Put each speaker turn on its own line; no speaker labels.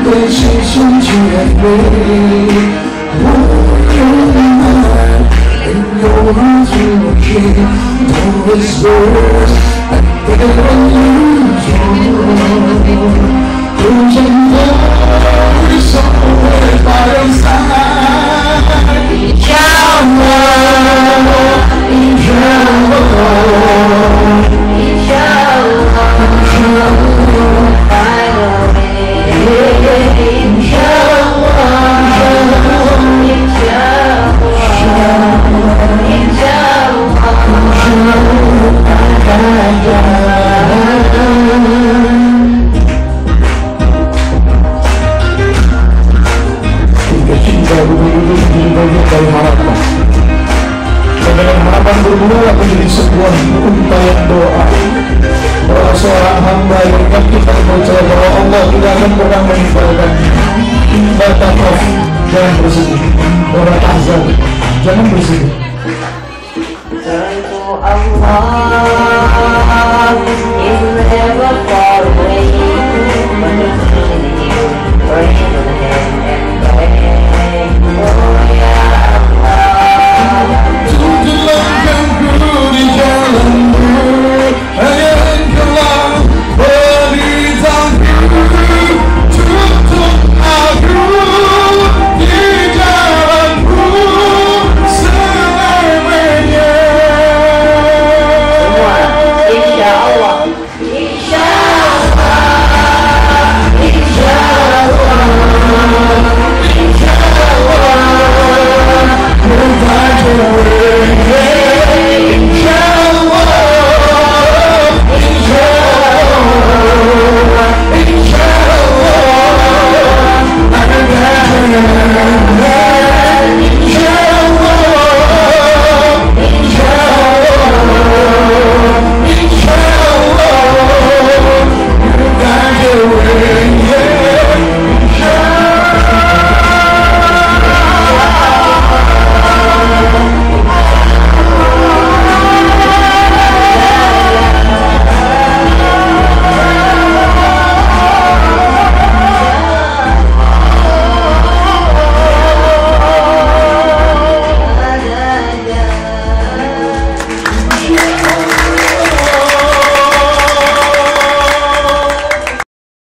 的心胸绝美，我有爱，没有爱就可以。Don't whisper, I get on you. Don't you know it's always by your side? Inshallah, inshallah, inshallah, inshallah, finally, inshallah, dengan harapan berbuah menjadi sebuah untayan doa bahwa seorang hamba yang yakin dan percaya bahwa Allah tidak akan pernah meninggalkan. Bertakaf, jangan bersedih. Bertahzan, jangan bersedih.
Turn to Allah, He's never